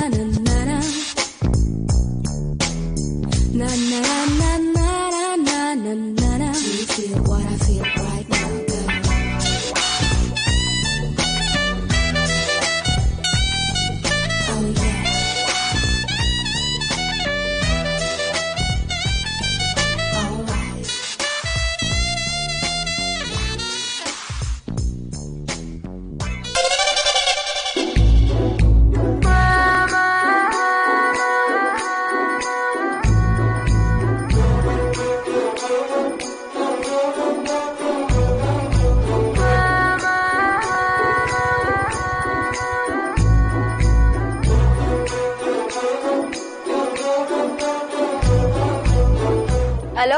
Hello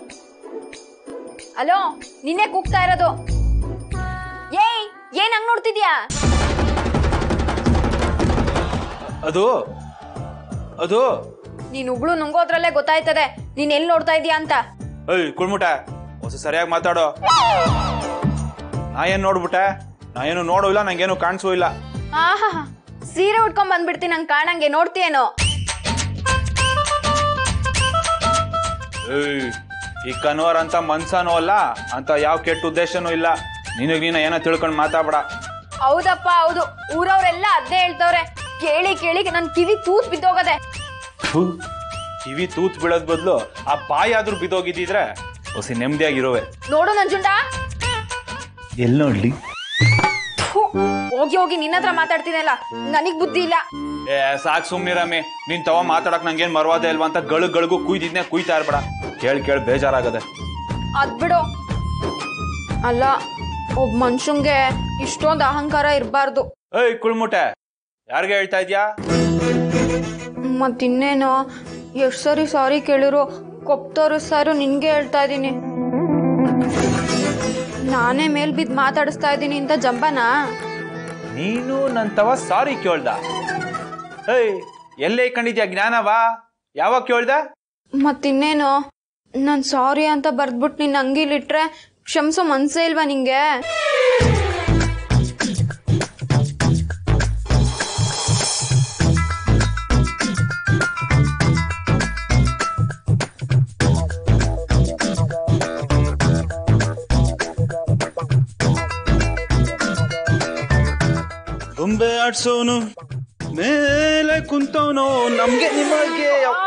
hello, ನಿನ್ನೆ ಕೂಗ್ತಾ ಇರೋದು. ಏಯ್, ಏನ್ ಹಂಗ್ ನೋಡ್ತಿದ್ಯಾ? ಅದು ಅದು ನೀನ್ ಉಗುಳು ನುಂಗೋದ್ರಲ್ಲೇ ಗೊತ್ತಾಯ್ತದೆ ನೀನ್ ಎಲ್ಲಿ ನೋಡ್ತಾ ಇದೀಯಾ ಅಂತ. ಏಯ್ ಕುಳ್ಮುಟ, ಹೊಸ ಸರಿಯಾಗಿ ಮಾತಾಡೋ. ನಾ ಏನ್ ನೋಡ್ಬಿಟ್ಟೆ? ನಾ ಏನು ನೋಡೂ ಇಲ್ಲ, ನಂಗೇನು ಕಾಣಿಸೂ ಇಲ್ಲ. ಆಹಾ, ಸೀರೆ ಉಟ್ಕೊಂಡ್ ಬಂದ್ಬಿಡ್ತೀನಿ, ನಂಗೆ ಕಾಣಂಗೆ ನೋಡ್ತೀಯೇನೋ? ಏಯ್, ಈ ಕನ್ವರ್ ಅಂತ ಮನ್ಸನೂ ಅಲ್ಲ, ಅಂತ ಯಾವ ಕೆಟ್ಟ ಉದ್ದೇಶನೂ ಇಲ್ಲ. ನಿನಗ್ ನೀನ ಏನೋ ತಿಳ್ಕೊಂಡ್ ಮಾತಾಡ್ಬೇಡ. ಹೌದಪ್ಪ ಹೌದು, ಊರವ್ರೆಲ್ಲ ಅದ್ದೇ ಹೇಳ್ತವ್ರೆ. ಕೇಳಿ ಕೇಳಿ ನನ್ ಕಿವಿ ತೂತ್ ಬಿದ್ದೋಗದೆ. ಕಿವಿ ತೂತ್ ಬೀಳೋದ್ ಬದ್ಲು ಆ ಬಾಯಿ ಆದ್ರೂ ಬಿದ್ದೋಗಿದ್ದಿದ್ರೆ ಹೊಸಿ ನೆಮ್ಮದಿಯಾಗಿರುವೆ. ನೋಡು ನಂಜುಂಡ, ಎಲ್ಲಿ ನೋಡ್ಲಿ? ಹೋಗಿ ಹೋಗಿ ನಿನ್ನ ಹತ್ರ ಮಾತಾಡ್ತೀನಲ್ಲ, ನನಗ್ ಬುದ್ಧಿ ಇಲ್ಲ. ಸಾಕ್ ಸುಮ್ನಿರಮ್ಮಿ, ನೀನ್ ತವ ಮಾತಾಡಕ್ ನಂಗೇನ್ ಮರ್ವಾದೆ ಇಲ್ವಾ ಅಂತ ಗಳಿಗೂ ಕುಯ್ದಿದ್ನೆ ಕುಯ್ತಾ ಇರ್ಬೇಡ. ಕೇಳ್ ಬೇಜಾರಾಗದೆ. ಅದ್ ಬಿಡು. ಅಲ್ಲ, ಒಬ್ಬ ಮನುಷ್ಯಂಗೆ ಇಷ್ಟೊಂದು ಅಹಂಕಾರ ಇರಬಾರ್ದು. ಏಯ್ ಕುಳ್ಮುಟೆ, ಯಾರಿಗೆ ಹೇಳ್ತಾ ಇದ್ಯಾ? ಮತ್ತಿನ್ನೇನೋ, ಎಷ್ಟ್ ಸರಿ ಸಾರಿ ಕೇಳಿರು ಕೊಪ್ತೋರು ಸಾರು ನಿನ್ಗೆ ಹೇಳ್ತಾ ಇದ್ದೀನಿ. ನಾನೇ ಮೇಲ್ ಬಿದ್ದು ಮಾತಾಡಿಸ್ತಾ ಇದ್ದೀನಿ ಅಂತ ಜಂಬನಾ? ನೀನು ನನ್ ತವ ಸಾರಿ ಕೇಳ್ದ? ಏಯ್, ಎಲ್ಲೇ ಕಂಡಿದ್ಯಾ ಜ್ಞಾನವಾ? ಯಾವಾಗ ಕೇಳ್ದ? ಮತ್ತಿನ್ನೇನೋ, ನಾನ್ ಸಾರಿ ಅಂತ ಬರ್ದ್ಬಿಟ್ಟು ನಿನ್ ಅಂಗಿಲಿಟ್ರೆ ಕ್ಷಮಿಸೋ ಮನ್ಸೇ ಇಲ್ವಾ ನಿಂಗೆ? ಬೊಂಬೆ ಆಡ್ಸೋನು ಮೇಲೆ ಕುಂತವನು ನಮ್ಗೆ ನಿಮಗೆ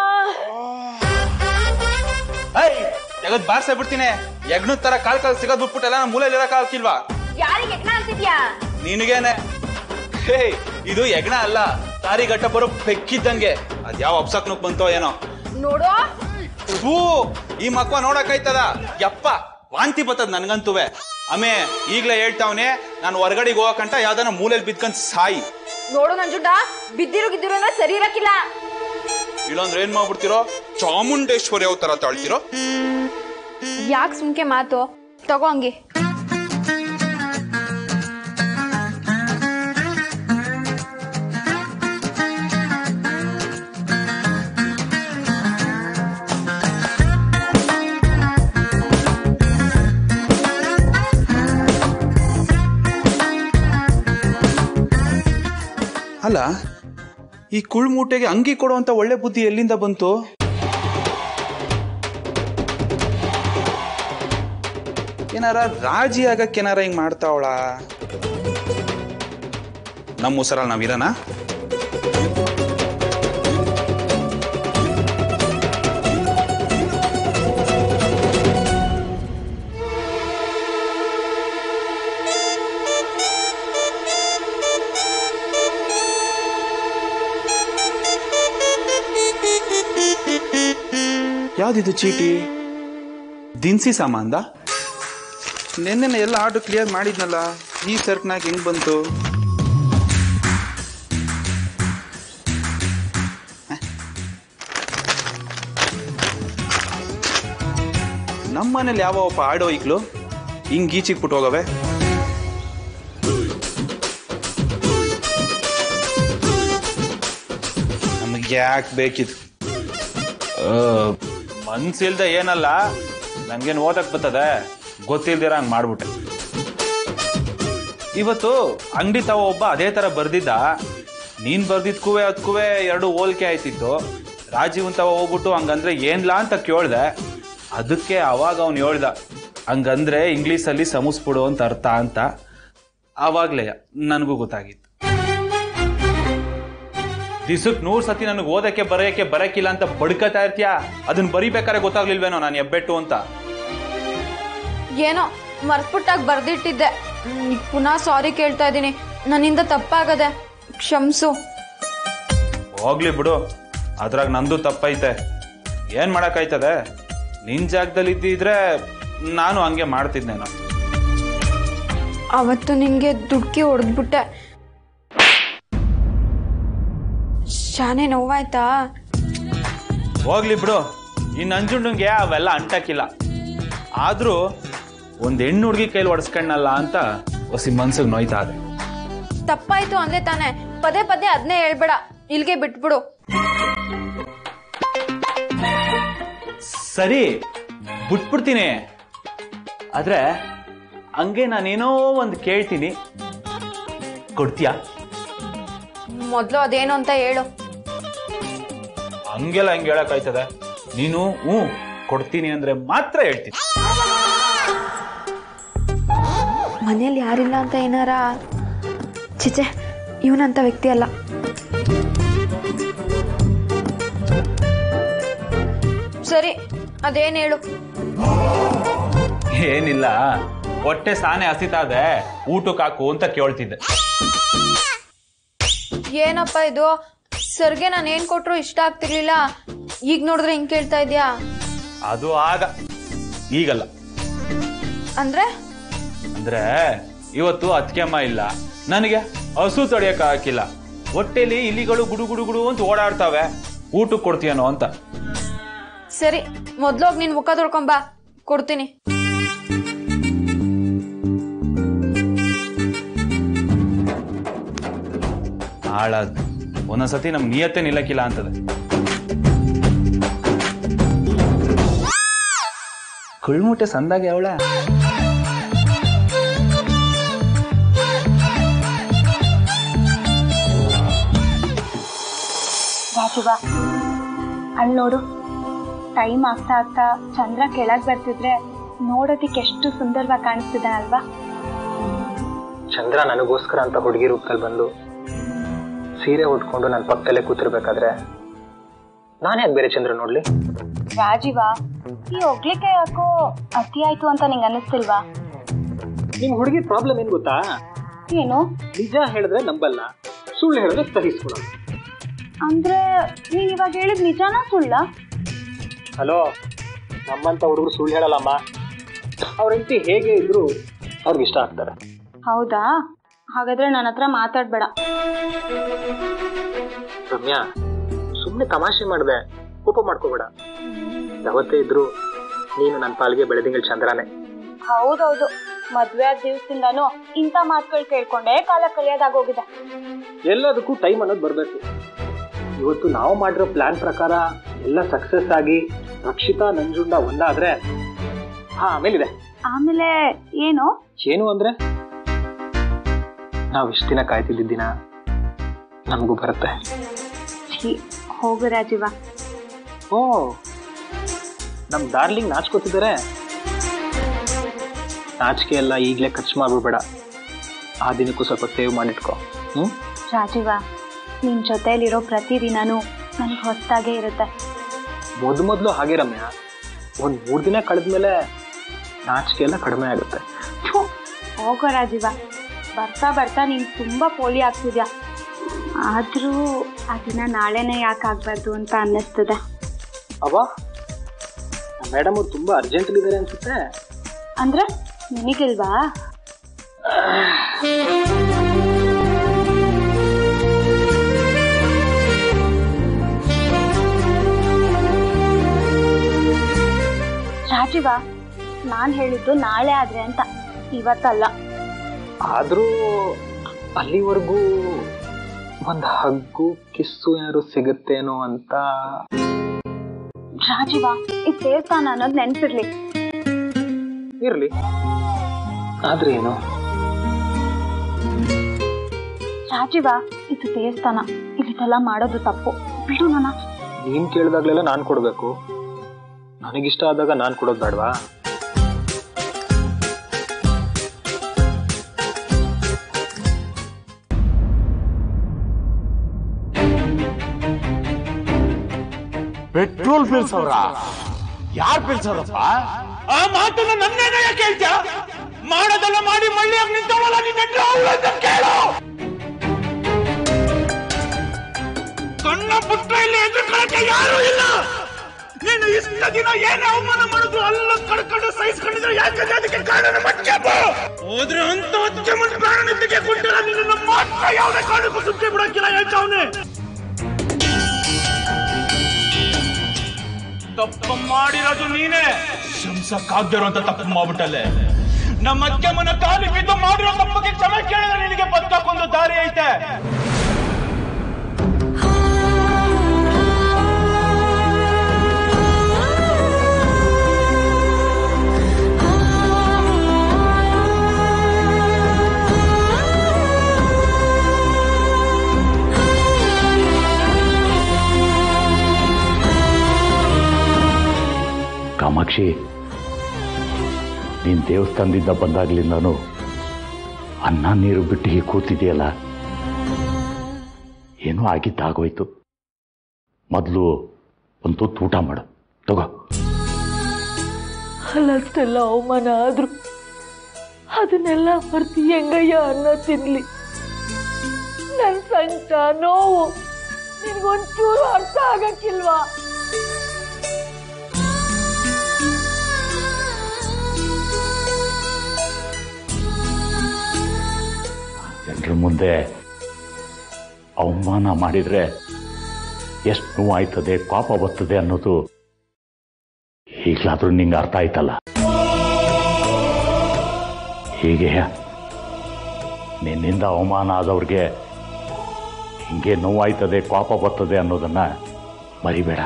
ಜಗತ್ ಬಾರ್ಸೇ ಬಿಡ್ತೀನಿ. ಯಜ್ಞದ ತರ ಕಾಲ್ ಸಿಗದ್ ಬಿಟ್ಬಿಟ್ಟಲ್ಲ, ನಮ್ಮ ಮೂಲೆಯಲ್ಲಿ ಇರಕ್ ಹಾಕಿಲ್ವಾ? ಯಾರಿಗೆ ಯಜ್ಞ ಅಂತಿದ್ಯಾ? ನಿನಗೇನೆ. ಹೇ, ಇದು ಯಜ್ಞ ಅಲ್ಲ, ತಾರಿ ಗಟ್ಟ ಬರೋ ಬೆಕ್ಕಿದ್ದಂಗೆ. ಅದ್ ಯಾವ ಅಪ್ಸಕ್ನಕ್ ಬಂತೋ ಏನೋ. ನೋಡೋ, ಈ ಮಕ್ವ ನೋಡಕ್ಕಾಯ್ತದ? ಯಪ್ಪ, ವಾಂತಿ ಬತ್ತದ ನನ್ಗಂತುವೆ. ಆಮೇ ಈಗ್ಲೇ ಹೇಳ್ತಾವನೆ, ನಾನು ಹೊರಗಡೆಗೆ ಹೋಗಕಂಟ ಯಾವ್ದಾನ ಮೂಲೆಯಲ್ಲಿ ಬಿದ್ಕೊಂಡ್ ಸಾಯಿ. ನೋಡು ನಂಜುಂಡ, ಬಿದ್ದಿರು ಗಿದ್ದಿರು ಅಂದ್ರೆ ಸರಿ ಇರಕ್ಕಿಲ್ಲ. ಇಲ್ಲಂದ್ರೆ ಏನ್ ಮಾಡ್ಬಿಡ್ತಿರೋ? ಚಾಮುಂಡೇಶ್ವರಿ ಯಾವ ತರ ತಾಳ್ತಿರೋ? ಯಾಕೆ ಸುಮ್ಕೆ ಮಾತು? ತಗೋ ಹಂಗೆ. ಅಲ್ಲ, ಈ ಕುಳ್ಮೂಟೆಗೆ ಅಂಗಿ ಕೊಡುವಂತ ಒಳ್ಳೆ ಬುದ್ಧಿ ಎಲ್ಲಿಂದ ಬಂತು? ಏನಾರ ರಾಜಿ ಆಗಕ್ಕೇನಾರ ಹಿಂಗ್ ಮಾಡ್ತಾವಳ? ನಮ್ಮ ಉಸರಲ್ಲಿ ನಾವಿರನ? ಯಾವ್ದಿದು ಚೀಟಿ? ದಿನಸಿ ಸಾಮಾನ್ದ? ನೆನ್ನೆ ಎಲ್ಲ ಆರ್ಡರ್ ಕ್ಲಿಯರ್ ಮಾಡಿದ್ನಲ್ಲ, ಈ ಸರ್ಕ್ನಾಗ ಹೆಂಗ್ ಬಂತು? ನಮ್ಮನೇಲಿ ಯಾವಪ್ಪ ಆಡೋ ಈಗ್ಲು ಹಿಂಗ್ ಈಚಿಗೆ ಬಿಟ್ಟು ಹೋಗವೆ? ನಮಗೆ ಯಾಕೆ ಬೇಕಿತ್ತು? ಮನ್ಸಿಲ್ದ ಏನಲ್ಲ, ನಂಗೇನು ಓದಕ್ ಬರ್ತದೆ, ಗೊತ್ತಿಲ್ದಿರ ಹಂಗ್ ಮಾಡ್ಬಿಟ್ಟೆ. ಇವತ್ತು ಅಂಗಡಿ ತಾವ ಒಬ್ಬ ಅದೇ ತರ ಬರ್ದಿದ್ದ, ನೀನ್ ಬರ್ದಿದ್ಕೂ ಅದಕ್ಕೂ ಎರಡು ಹೋಲಿಕೆ ಆಯ್ತಿತ್ತು. ರಾಜೀವ್ ಅಂತ ಹೋಗ್ಬಿಟ್ಟು ಹಂಗಂದ್ರೆ ಏನ್ಲಾ ಅಂತ ಕೇಳ್ದೆ. ಅದಕ್ಕೆ ಅವಾಗ ಅವ್ನು ಹೇಳ್ದ, ಹಂಗಂದ್ರೆ ಇಂಗ್ಲೀಷಲ್ಲಿ ಸಮಸ್ಬಿಡು ಅಂತ ಅರ್ಥ ಅಂತ. ಆವಾಗ್ಲೇ ನನಗೂ ಗೊತ್ತಾಗಿತ್ತು. ದಿಸಕ್ಕೆ 100 ಸತಿ ನನಗೆ ಓದಕ್ಕೆ ಬರೆಯಕ್ಕೆ ಬರಕ್ಕಿಲ್ಲ ಅಂತ ಬಡ್ಕತಾ ಇರ್ತೀಯ. ಅದನ್ನ ಬರಿಬೇಕಾದ್ರೆ ಗೊತ್ತಾಗ್ಲಿಲ್ವೇನೋ ನಾನು ಹೆಬ್ಬೆಟ್ಟು ಅಂತ. ಏನೋ ಮರ್ತ್ಬಿಟ್ಟಾಗ ಬರ್ದಿಟ್ಟಿದ್ದೆ. ಪುನಃ ಸಾರಿ ಕೇಳ್ತಾ ಇದ್ದೀನಿ. ನನ್ನಿಂದ ತಪ್ಪಾಗದೆ, ಕ್ಷಮಿಸು. ಹೋಗ್ಲಿ ಬಿಡು, ಅದ್ರಾಗ ನಂದು ತಪ್ಪೈತೆ. ಏನ್ ಮಾಡಕ್ಕಾಯ್ತದೆ? ನಿನ್ ಜಾಗದಲ್ಲಿ ಇದ್ದಿದ್ರೆ ನಾನು ಹಂಗೆ ಮಾಡ್ತಿದ್ನೇನೋ. ಅವತ್ತು ನಿನ್ಗೆ ದುಡ್ಕಿ ಹೊಡೆದ್ಬಿಟ್ಟೆ. ಶಾನೆ ನೋವಾಯ್ತಾ? ಹೋಗ್ಲಿ ಬಿಡು, ಈ ನಂಜುಂಡಂಗೆ ಅವೆಲ್ಲ ಅಂಟಕ್ಕಿಲ್ಲ. ಆದ್ರೂ ಒಂದ್ ಹೆಣ್ಣು ಹುಡುಗಿ ಕೈಲಿ ಹೊಡ್ಸ್ಕಣ್ಣಲ್ಲ ಅಂತ ಹೊಸಿ ಮನ್ಸಿಗೆ ನೋಯ್ತಾ ಇದೆ. ತಪ್ಪಾಯ್ತು ಅಂದೆ ತಾನೆ, ಪದೇ ಪದೇ ಅದನ್ನೇ ಹೇಳ್ಬೇಡ. ಇಲ್ಗೆ ಬಿಟ್ಬಿಡು. ಸರಿ, ಬಿಟ್ಬಿಡ್ತೀನಿ. ಆದ್ರೆ ಹಂಗೆ ನಾನೇನೋ ಒಂದು ಕೇಳ್ತೀನಿ, ಕೊಡ್ತೀಯಾ? ಮೊದ್ಲು ಅದೇನು ಅಂತ ಹೇಳು. ಹಂಗೆಲ್ಲ ಹಂಗೆ ಹೇಳಕ್ಕಾಯ್ತದೆ? ನೀನು ಕೊಡ್ತೀನಿ ಅಂದ್ರೆ ಮಾತ್ರ ಹೇಳ್ತೀನಿ. ಮನೇಲಿ ಯಾರಿಲ್ಲ ಅಂತ ಏನಾರ? ಚಿಚೆ, ಇವನಂತ ವ್ಯಕ್ತಿ ಅಲ್ಲ. ಸರಿ, ಅದೇನು ಹೇಳು. ಏನಿಲ್ಲ, ಹೊಟ್ಟೆ ಸಾನೆ ಹಸಿತಾದೆ, ಊಟಕ್ಕೆ ಹಾಕು ಅಂತ ಕೇಳ್ತಿದ್ದೆ. ಏನಪ್ಪ ಇದು? ಸರ್ಗೆ ನಾನು ಏನ್ ಕೊಟ್ರು ಇಷ್ಟ ಆಗ್ತಿರ್ಲಿಲ್ಲ. ಈಗ ನೋಡಿದ್ರೆ ಹಿಂಗ್ ಕೇಳ್ತಾ ಇದ್ಯಾ? ಅದು ಆಗ, ಈಗಲ್ಲ. ಅಂದ್ರೆ ಇವತ್ತು ಅತ್ಕೆಮ್ಮ ಇಲ್ಲ, ನನಗೆ ಹಸು ತಡೆಯಕ್ಕೆ ಹಾಕಿಲ್ಲ. ಹೊಟ್ಟೆಲಿ ಇಲಿಗಳು ಗುಡು ಗುಡು ಗುಡು ಅಂತ ಓಡಾಡ್ತಾವೆ. ಊಟಕ್ಕೆ ಕೊಡ್ತೀಯನೋ ಅಂತ. ಸರಿ, ಮೊದ್ಲೋಗಿ ನಿನ್ ಮುಖ ತೊಳ್ಕೊಂಬಾ, ಕೊಡ್ತೀನಿ. ಹಾಳಾದ್ ಒಂದೊಂದ್ಸತಿ ನಮ್ ನಿಯತ್ತೆ ನಿಲ್ಲಕ್ಕಿಲ್ಲ ಅಂತದೆ. ಕುಳ್ಮುಟ್ಟೆ ಸಂದಾಗೆ ಅವಳ. ರಾಜುವ, ಅಲ್ಲಿ ನೋಡು, ಟೈಮ್ ಆಗ್ತಾ ಆಗ್ತಾ ಚಂದ್ರ ಕೆಳಗ್ ಬರ್ತಿದ್ರೆ ನೋಡೋದಿಕ್ಕೆ ಎಷ್ಟು ಸುಂದರವಾಗಿ ಕಾಣಿಸ್ತಿದೆ ಅಲ್ವಾ? ಚಂದ್ರ ನನಗೋಸ್ಕರ ಅಂತ ಹುಡುಗಿ ರೂಪದಲ್ಲಿ ಬಂದು ಸೀರೆ ಉಟ್ಕೊಂಡು ನನ್ನ ಪಕ್ಕದಲ್ಲೇ ಕೂತಿರ್ಬೇಕಾದ್ರೆ ನಾನೇ ಬೇರೆ ಚಂದ್ರ ನೋಡ್ಲಿ? ರಾಜೀವ, ಈ ಹೊಗ್ಲಿಕ್ಕೆ ಯಾಕೋ ಅತಿ ಆಯ್ತು ಅಂತ ನಿಂಗೆ ಅನ್ನಿಸ್ತಿಲ್ವಾ? ನಿಮ್ ಹುಡುಗಿ ಪ್ರಾಬ್ಲಮ್ ಏನ್ ಗೊತ್ತಾ? ಏನು? ನಿಜ ಹೇಳಿದ್ರೆ ನಂಬಲ್ಲ, ಸುಳ್ಳು ಹೇಳಿದ್ರೆ ಸಹಿಸ್ಕೊಳಲ್ಲ. ಅಂದ್ರೆ ನೀನ್ ಇವಾಗ ಹೇಳಿದ್ ನಿಜಾನ ಸುಳ್ಳ? ಹಲೋ, ನಮ್ಮಂತ ಹುಡುಗರು ಸುಳ್ಳು ಹೇಳಲ್ಲಮ್ಮ. ಅವ್ರ ಹೆಂಡತಿ ಹೇಗೆ ಇದ್ರು ಅವ್ರಿಗೆ ಇಷ್ಟ ಆಗ್ತಾರೆ. ಹೌದಾ? ಹಾಗಾದ್ರೆ ನನ್ನ ಹತ್ರ ಮಾತಾಡ್ಬೇಡ. ರಮ್ಯಾ, ಸುಮ್ಮನೆ ತಮಾಷೆ ಮಾಡಿದೆ, ಕೋಪ ಮಾಡ್ಕೋಬೇಡ. ಯಾವತ್ತೇ ಇದ್ರು ನೀನು ನನ್ನ ಪಾಲ್ಗೆ ಬೆಳೆದಿಂಗಳ ಚಂದ್ರಾನೆ. ಹೌದೌದು, ಮದ್ವೆ ಆದ ದಿವಸದಿಂದಾನು ಇಂಥ ಮಾತುಗಳು ಕೇಳ್ಕೊಂಡೆ ಕಾಲ ಕಲಿಯೋದಾಗೋಗಿದೆ. ಎಲ್ಲದಕ್ಕೂ ಟೈಮ್ ಅನ್ನೋದು ಬರ್ಬೇಕು. ಇವತ್ತು ನಾವು ಮಾಡಿರೋ ಪ್ಲಾನ್ ಪ್ರಕಾರ ಎಲ್ಲ ಸಕ್ಸಸ್ ಆಗಿ ರಕ್ಷಿತಾ ನಂಜುಂಡ ಒಂದಾದ್ರೆ ಆಮೇಲಿದೆ. ಆಮೇಲೆ ಏನು? ಏನು ಅಂದ್ರೆ ನಾವು ಇಷ್ಟ ದಿನ ಕಾಯ್ತಿದ್ದ ದಿನ ನಮಗೂ ಬರುತ್ತೆ. ಹೋಗು ರಾಜೀವ. ಓ, ನಮ್ ಡಾರ್ಲಿಂಗ್ ನಾಚ್ಕೋತಿದ್ದಾರೆ. ನಾಚಿಕೆ ಎಲ್ಲ ಈಗಲೇ ಖರ್ಚು ಮಾಡ್ಬಿಡ್ಬೇಡ. ಆ ದಿನಕ್ಕೂ ಸ್ವಲ್ಪ ಸೇವ್ ಮಾಡಿಟ್ಕೋ. ರಾಜೀವ, ನಿನ್ ಜೊತೆಲಿರೋ ಪ್ರತಿ ದಿನಾನು ನನಗೆ ಹೊಸದಾಗೇ ಇರುತ್ತೆ. ಮೊದಲು ಹಾಗೆ ರಮ್ಯಾ, ಒಂದ್ 3 ದಿನ ಕಳೆದ್ಮೇಲೆ ನಾಚಿಕೆ ಎಲ್ಲ ಕಡಿಮೆ ಆಗುತ್ತೆ. ಹೋಗೋ ರಾಜೀವ, ಬರ್ತಾ ಬರ್ತಾ ನೀನ್ ತುಂಬಾ ಪೋಲಿ ಆಗ್ತಿದ್ಯಾ. ಆದ್ರೂ ಆ ದಿನ ನಾಳೆನೇ ಯಾಕೆ ಆಗ್ಬಾರ್ದು ಅಂತ ಅನ್ನಿಸ್ತದೆ. ಅವ ಮೇಡಮ್ ಅವ್ರು ತುಂಬಾ ಅರ್ಜೆಂಟ್ ಇದ್ದಾರೆ ಅನ್ಸುತ್ತೆ. ಅಂದ್ರೆ ನಿನಗಿಲ್ವಾ? ರಾಜೀವ, ನಾನ್ ಹೇಳಿದ್ದು ನಾಳೆ ಆದ್ರೆ ಅಂತ, ಇವತ್ತಲ್ಲ. ಆದ್ರೂ ಅಲ್ಲಿವರೆಗೂ ಒಂದ್ ಹಗ್ಗು ಕಿಸ್ಸು ಏನಾದ್ರು ಸಿಗುತ್ತೇನೋ ಅಂತ. ರಾಜೀವ, ಈ ದೇವಸ್ಥಾನ ಅನ್ನೋದು ನೆನ್ಪಿರ್ಲಿ. ಇರ್ಲಿ, ಆದ್ರೆ ಏನು? ರಾಜೀವ, ಇದು ದೇವಸ್ಥಾನ, ಇಲ್ಲಿದೆಲ್ಲ ಮಾಡೋದು ತಪ್ಪು, ಬಿಡು ನನ್ನ. ನೀನ್ ಕೇಳಿದಾಗ್ಲೆಲ್ಲ ನಾನ್ ಕೊಡ್ಬೇಕು, ನನಗಿಷ್ಟ ಆದಾಗ ನಾನ್ ಕೊಡೋದು ಬೇಡವಾ? ಪೆಟ್ರೋಲ್ ಬೀಳ್ಸವ್ರ? ಯಾರು ಬೀಳ್ಸವ್ರಪ್ಪ? ಆ ಮಾತನ್ನ ನನ್ನೇನ ಯಾಕೆ ಹೇಳ್ತೀಯ? ಮಾಡೋದೆಲ್ಲ ಮಾಡಿ ಮಳ್ಳಿಯಾಗಿ ನಿಂತವಲ್ಲ ನಿನ್ನ ಕೇಳು. ಸಣ್ಣ ಪುಟ್ಟ ಇಲ್ಲಿ ಎದುರ್ಕೊಳ್ಳಕ್ಕೆ ಯಾರು ಇಲ್ಲ. ನೀನು ಇಷ್ಟ ದಿನ ಏನೇ ಅವಮಾನ ಮಾಡಿದ್ರು ಅಲ್ಲ ಕಡ್ಕೊಂಡು ಸಹಿಸ್ಕೊಂಡಿದ್ರೆ ಯಾಕೆ ಅದಕ್ಕೆ ಕಾರಣ ಮಟ್ಕೆಪ್ಪ. ಹೋದ್ರೆ ಅಂತ ಹೊತ್ತಿಗೆ ಮುಂದೆ ಪ್ರಾಣ ನಿದ್ದಕ್ಕೆ ಕೊಟ್ಟಿಲ್ಲ. ನಿನ್ನ ಮಾತ್ರ ಯಾವುದೇ ಕಾರಣಕ್ಕೂ ಸುಮ್ಮನೆ ಬಿಡಕ್ಕಿಲ್ಲ ಹೇಳ್ತಾವನೆ. ತಪ್ಪು ಮಾಡಿರೋದು ನೀನೇ, ಶಂಸಕ್ಕಾಗ್ದಿರೋಂತ ತಪ್ಪು ಮಾಡ್ಬಿಟ್ಟಲ್ಲೇ. ನಮ್ಮ ಅಜ್ಜಮ್ಮನ ಕಾಲಿ ಬಿದ್ದು ಮಾಡಿರೋ ತಪ್ಪಿಗೆ ಕ್ಷಮೆ ಕೇಳಿದ್ರೆ ನಿನಗೆ ಬದುಕಕ್ಕೊಂದು ದಾರಿ ಐತೆ. ಕಾಮಾಕ್ಷಿ, ನೀನ್ ದೇವಸ್ಥಾನದಿಂದ ಬಂದಾಗ್ಲಿಂದಾನು ಅನ್ನ ನೀರು ಬಿಟ್ಟು ಹೀಗೆ ಕೂತಿದೆಯಲ್ಲ, ಏನೋ ಆಗಿದ್ದಾಗೋಯ್ತು. ಮೊದಲು ಒಂದು ತುತ್ತು ಊಟ ಮಾಡು, ತಗೋ. ಅಲ್ಲಷ್ಟೆಲ್ಲ ಅವಮಾನ ಆದ್ರು ಅದನ್ನೆಲ್ಲ ಮರ್ತಿ ಹೆಂಗಯ್ಯ ಅನ್ನ ತಿನ್ಲಿ? ನನ್ ಸಂಕಟ ನೋವು ನಿನ್ಗೊಂಚೂರು ಅರ್ಥ ಆಗಕ್ಕಿಲ್ವಾ? ಜನರ ಮುಂದೆ ಅವಮಾನ ಮಾಡಿದ್ರೆ ಎಷ್ಟು ನೋವಾಯ್ತದೆ, ಕೋಪ ಬರ್ತದೆ ಅನ್ನೋದು ಈಗಲಾದ್ರೂ ನಿಂಗೆ ಅರ್ಥ ಆಯ್ತಲ್ಲ. ಹೀಗೆ ನಿನ್ನಿಂದ ಅವಮಾನ ಆದವ್ರಿಗೆ ಹಿಂಗೆ ನೋವಾಯ್ತದೆ, ಕೋಪ ಬರ್ತದೆ ಅನ್ನೋದನ್ನ ಮರಿಬೇಡ.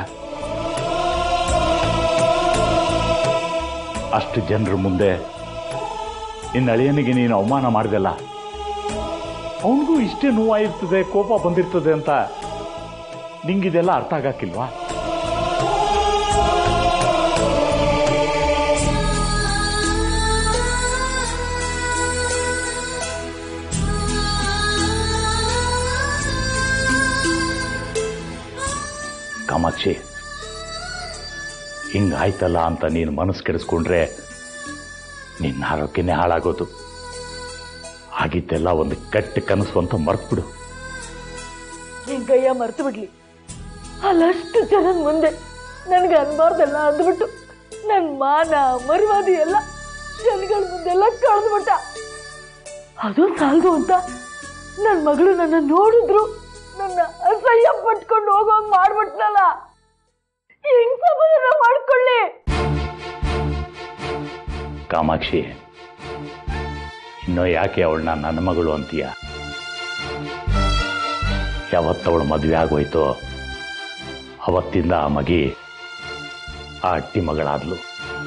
ಅಷ್ಟು ಜನರ ಮುಂದೆ ನಿನ್ನ ಅಳಿಯನಿಗೆ ನೀನು ಅವಮಾನ ಮಾಡಿದೆಲ್ಲ, ಅವನಿಗೂ ಇಷ್ಟೇ ನೋವಾಗಿರ್ತದೆ, ಕೋಪ ಬಂದಿರ್ತದೆ ಅಂತ ನಿಂಗಿದೆಲ್ಲ ಅರ್ಥ ಆಗಕ್ಕಿಲ್ವಾ? ಕಾಮಾಕ್ಷಿ, ಹಿಂಗಾಯ್ತಲ್ಲ ಅಂತ ನೀನು ಮನಸ್ಸು ಕೆಡಿಸ್ಕೊಂಡ್ರೆ ನಿನ್ನ ಆರೋಗ್ಯನೇ ಹಾಳಾಗೋದು. ಆಗಿದ್ದೆಲ್ಲ ಒಂದು ಕೆಟ್ಟ ಕನಸು ಅಂತ ಮರ್ತ್ಬಿಡು. ಹೆಂಗಯ್ಯ ಮರ್ತು ಬಿಡ್ಲಿ? ಅಲ್ಲಷ್ಟು ಜನದ ಮುಂದೆ ನನ್ಗೆ ಅನ್ಬಾರ್ದೆಲ್ಲ ಅಂದ್ಬಿಟ್ಟು ನನ್ ಮಾನ ಮರ್ಯಾದೆ ಎಲ್ಲ ಜನಗಳ ಮುಂದೆಲ್ಲ ಕಳೆದ್ಬಿಟ್ಟ. ಅದು ಸಾಲದು ಅಂತ ನನ್ ಮಗಳು ನನ್ನ ನೋಡಿದ್ರು ನನ್ನ ಅಸಹ್ಯ ಪಟ್ಕೊಂಡು ಹೋಗೋಂಗ್ ಮಾಡ್ಬಿಟ್ನಲ್ಲ. ಹೆಂಗ್ ಸಮಾಧಾನ ಮಾಡ್ಕೊಳ್ಳಿ? ಕಾಮಾಕ್ಷಿ, ಇನ್ನೂ ಯಾಕೆ ಅವಳನ್ನ ನನ್ನ ಮಗಳು ಅಂತೀಯ? ಯಾವತ್ತವಳು ಮದುವೆ ಆಗೋಯ್ತೋ ಅವತ್ತಿಂದ ಆ ಮಗಿ ಆ ಅಟ್ಟಿ ಮಗಳಾದ್ಲು.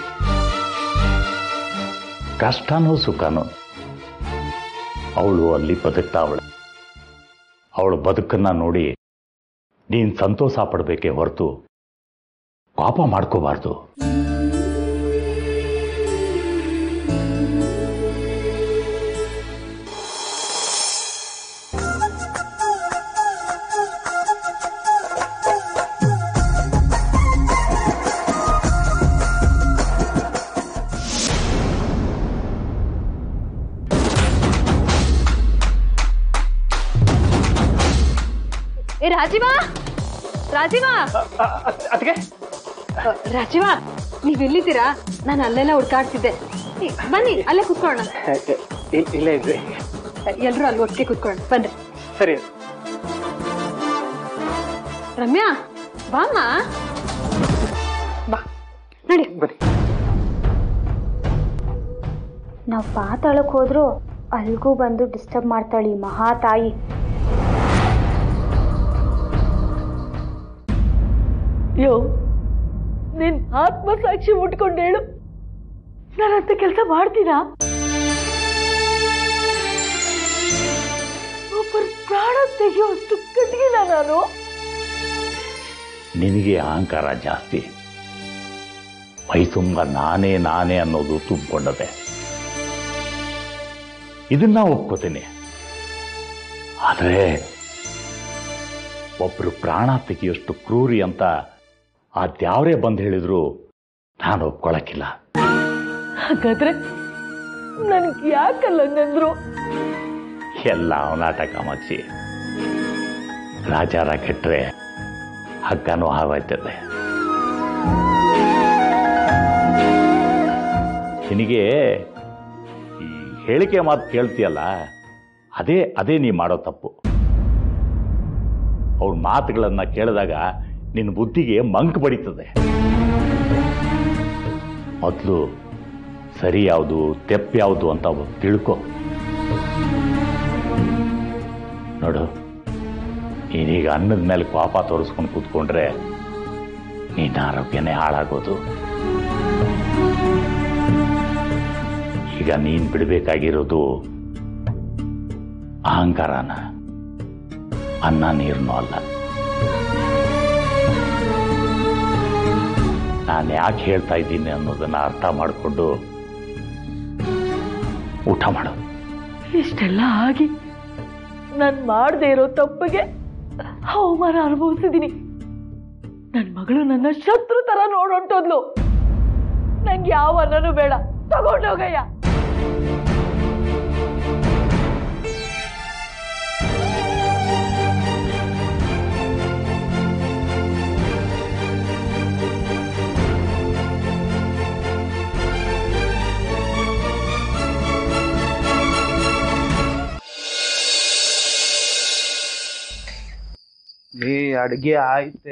ಕಷ್ಟನೋ ಸುಖನೋ ಅವಳು ಅಲ್ಲಿ ಬದುಕ್ತಾವಳು. ಅವಳ ಬದುಕನ್ನ ನೋಡಿ ನೀನ್ ಸಂತೋಷ ಪಡಬೇಕೇ ಹೊರತು ಪಾಪ ಮಾಡ್ಕೋಬಾರ್ದು. ರಾಜೀವಾ, ರಾಜೀವಾ, ಅದಕ್ಕೆ ರಾಜೀವಾ, ನೀವೆಲ್ಲಿದ್ದೀರಾ? ನಾನು ಅಲ್ಲೆಲ್ಲ ಹುಡ್ಕಾಡ್ತಿದ್ದೆ. ಬನ್ನಿ, ಅಲ್ಲೇ ಕುತ್ಕೊಳ್ಳೋಣ. ಇಲ್ಲೇ ಇದ್ವಿ. ಎಲ್ರು ಅಲ್ಲಿ ಒಟ್ಟಿಗೆ ಕುತ್ಕೊಳ್ಳೋಣ, ಬನ್ರಿ. ಸರಿ ರಮ್ಯಾ, ಬಾಮ್ಮ, ಬಾ, ನಡಿ. ಬನ್ನಿ. ನಾವು ಪಾತಾಳಕ್ಕೆ ಹೋದ್ರು ಅಲ್ಗೂ ಬಂದು ಡಿಸ್ಟರ್ಬ್ ಮಾಡ್ತಾಳಿ ಮಹಾತಾಯಿ. ಯೋ, ನಿನ್ ಆತ್ಮಸಾಕ್ಷಿ ಮುಟ್ಕೊಂಡು ಹೇಳು, ನಾನಂತ ಕೆಲಸ ಮಾಡ್ತೀನಾ? ಒಬ್ಬರು ಪ್ರಾಣ ತೆಗೆಯುವಷ್ಟು ಕಟ್ಟಿಗಿಲ್ಲ ನಾನು. ನಿನಗೆ ಅಹಂಕಾರ ಜಾಸ್ತಿ, ಮೈ ತುಂಬ ನಾನೇ ನಾನೇ ಅನ್ನೋದು ತುಂಬಿಕೊಂಡದೆ. ಇದನ್ನ ಒಪ್ಕೋತೀನಿ. ಆದರೆ ಒಬ್ರು ಪ್ರಾಣ ತೆಗೆಯಷ್ಟು ಕ್ರೂರಿ ಅಂತ ಆ ದ್ಯಾವ್ರೇ ಬಂದು ಹೇಳಿದ್ರು ನಾನು ಒಪ್ಕೊಳಕ್ಕಿಲ್ಲ. ಹಾಗಾದ್ರೆ ನನ್ಗೆ ಯಾಕಲ್ಲ ಹಂಗಂದ್ರು? ಎಲ್ಲ ಅವನಾಟ ಕಾಮಾಕ್ಷಿ. ರಾಜಾರ ಕೆಟ್ಟರೆ ಹಗ್ಗನೂ ಹಾವಾಯ್ತದೆ. ನಿನಗೆ ಈ ಹೇಳಿಕೆ ಮಾತು ಕೇಳ್ತೀಯಲ್ಲ, ಅದೇ ನೀ ಮಾಡೋ ತಪ್ಪು. ಅವ್ರ ಮಾತುಗಳನ್ನ ಕೇಳಿದಾಗ ನಿನ್ನ ಬುದ್ಧಿಗೆ ಮಂಕ್ ಬಡಿತದೆ. ಮೊದಲು ಸರಿ ಯಾವುದು ತೆಪ್ಪು ಯಾವುದು ಅಂತ ತಿಳ್ಕೊ. ನೋಡು, ನೀನೀಗ ಅನ್ನದ ಮೇಲೆ ಪಾಪ ತೋರಿಸ್ಕೊಂಡು ಕೂತ್ಕೊಂಡ್ರೆ ನಿನ್ನ ಆರೋಗ್ಯನೇ ಹಾಳಾಗೋದು. ಈಗ ನೀನು ಬಿಡಬೇಕಾಗಿರೋದು ಅಹಂಕಾರನ, ಅನ್ನ ನೀರನ್ನೂ ಅಲ್ಲ. ನಾನು ಯಾಕೆ ಹೇಳ್ತಾ ಇದ್ದೀನಿ ಅನ್ನೋದನ್ನ ಅರ್ಥ ಮಾಡಿಕೊಂಡು ಊಟ ಮಾಡು. ಇಷ್ಟೆಲ್ಲ ಆಗಿ ನಾನು ಮಾಡದೇ ಇರೋ ತಪ್ಪಿಗೆ ಅವಮಾನ ಅನುಭವಿಸಿದ್ದೀನಿ. ನನ್ನ ಮಗಳು ನನ್ನ ಶತ್ರು ತರ ನೋಡೊಂಟೋದ್ಲು. ನಂಗೆ ಯಾವ ಅನ್ನನೂ ಬೇಡ, ತಗೊಂಡೋಗಯ್ಯ. ಅಡ್ಗೆ ಆಯ್ತೆ.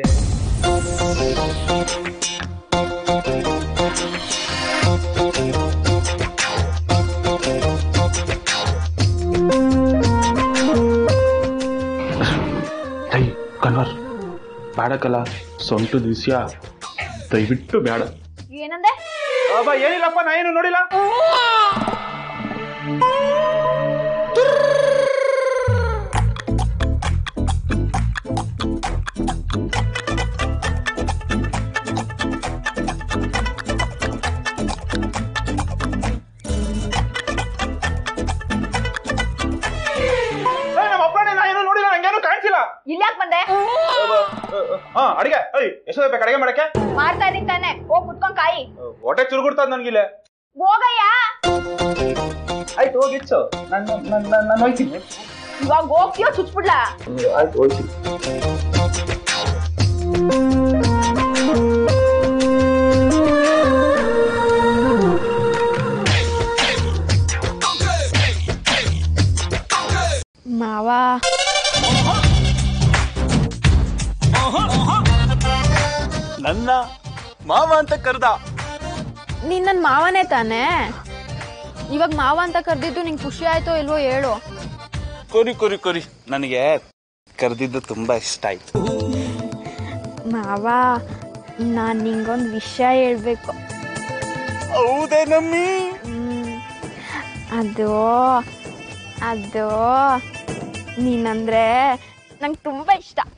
ಕನ್ವರ್ ಬೇಡಕ್ಕಲ್ಲ, ಸೊಂಟದ ವಿಷಯ ದಯವಿಟ್ಟು ಬೇಡ. ಏನಂದೆ? ಏನಿಲ್ಲಪ್ಪ, ನಾ ಏನು ನೋಡಿಲ್ಲ. ಇಲ್ಯಾಕ್ ಬಂದೆ? ಅಡಿಗೆ ಎಷ್ಟು ಬೇಕು ಅಡಿಗೆ ಮಾಡಕ್ಕೆ? ಮಾಡ್ತಾ ಇದೀನಿ ತಾನೆ, ಹೋಗ್ ಕುತ್ಕೊಂಡ್ ಕಾಯಿ. ಹೊಟ್ಟೆ ಚುರುಗುಡ್ತದ ನನ್ಗಿಲ್ಲ. ಹೋಗಯ್ಯ. ಆಯ್ತು ಹೋಗಿಚ್ಚು, ನಾನು ಹೋಯ್ತೀನಿ. ಇವಾಗ ಹೋಗ್ತೀಯೋ ಚುಚ್ಬಿಡ್ಲಾ? ಆಯ್ತು ಹೋಯ್ತೀನಿ. ಮಾವ, ನನ್ನ ಮಾವ ಅಂತ ಕರ್ದ? ನೀನ್ ನನ್ ಮಾವನೇ ತಾನೆ? ಇವಾಗ ಮಾವ ಅಂತ ಕರ್ದಿದ್ದು ನಿಂಗೆ ಖುಷಿ ಆಯ್ತೋ ಇಲ್ವೋ ಹೇಳು. ಕೊರಿ ನನಗೆ ಕರ್ದಿದ್ದು ತುಂಬಾ ಇಷ್ಟ ಆಯ್ತು. ಮಾವ, ನಾನ್ ನಿಂಗೊಂದು ವಿಷಯ ಹೇಳ್ಬೇಕು. ಹೌದೇ ನಮ್ಮಿ? ಅದು ನೀನಂದ್ರೆ ನಂಗೆ ತುಂಬಾ ಇಷ್ಟ.